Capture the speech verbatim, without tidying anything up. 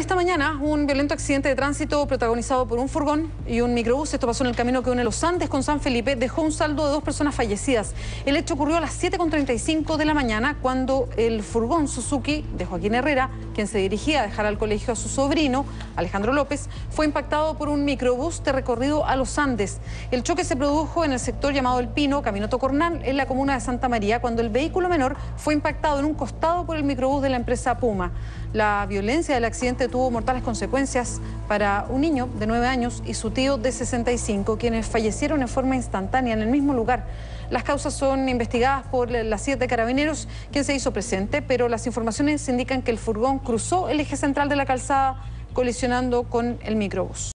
Esta mañana, un violento accidente de tránsito protagonizado por un furgón y un microbús. Esto pasó en el camino que une Los Andes con San Felipe. Dejó un saldo de dos personas fallecidas. El hecho ocurrió a las siete con treinta y cinco de la mañana cuando el furgón Suzuki de Joaquín Herrera, quien se dirigía a dejar al colegio a su sobrino, Alejandro López, fue impactado por un microbús de recorrido a Los Andes. El choque se produjo en el sector llamado El Pino, Camino Tocornal, en la comuna de Santa María, cuando el vehículo menor fue impactado en un costado por el microbús de la empresa Puma. La violencia del accidente tuvo mortales consecuencias para un niño de nueve años y su tío de sesenta y cinco, quienes fallecieron en forma instantánea en el mismo lugar. Las causas son investigadas por la C I E de Carabineros, quien se hizo presente, pero las informaciones indican que el furgón cruzó el eje central de la calzada, colisionando con el microbús.